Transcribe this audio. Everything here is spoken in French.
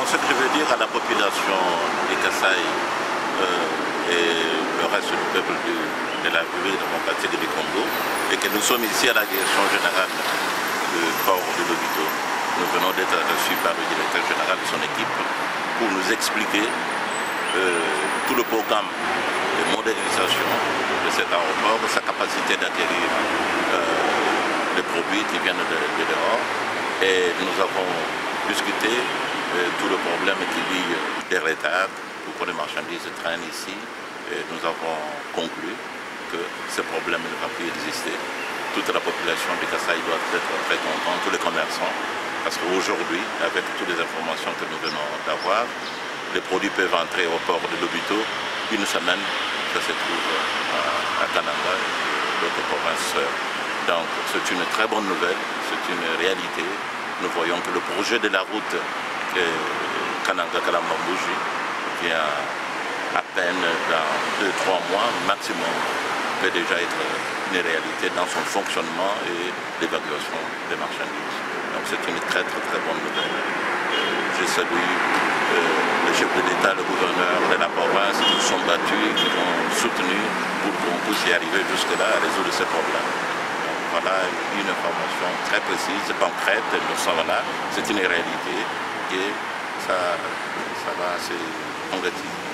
ce que je veux dire à la population des Kasaï et le reste du peuple de la République démocratique du Congo, et que nous sommes ici à la direction générale du port de Lobito. Nous venons d'être reçus par le directeur général de son équipe pour nous expliquer tout le programme de modernisation de cet aéroport, sa capacité d'acquérir les produits qui viennent de dehors. Et nous avons discuté tout le problème qui lie des retards pour que les marchandises traînent ici. Et nous avons conclu que ce problème ne va plus exister. Toute la population du Kasaï doit être très contente, tous les commerçants, parce qu'aujourd'hui, avec toutes les informations que nous venons d'avoir, les produits peuvent entrer au port de Lobito. Une semaine, ça se trouve à Kananga, d'autres provinces sœurs. Donc c'est une très bonne nouvelle, c'est une réalité. Nous voyons que le projet de la route Kananga-Kalambambouji vient à peine dans 2-3 mois maximum, peut déjà être une réalité dans son fonctionnement et l'évaluation des marchandises. Donc c'est une très bonne nouvelle. Je salue le chef de l'État, le gouverneur de la province qui se sont battus et qui ont soutenu pour qu'on puisse y arriver jusque-là à résoudre ces problèmes. Donc, voilà une information très précise, concrète, nous sommes là, c'est une réalité et ça va se concrétiser.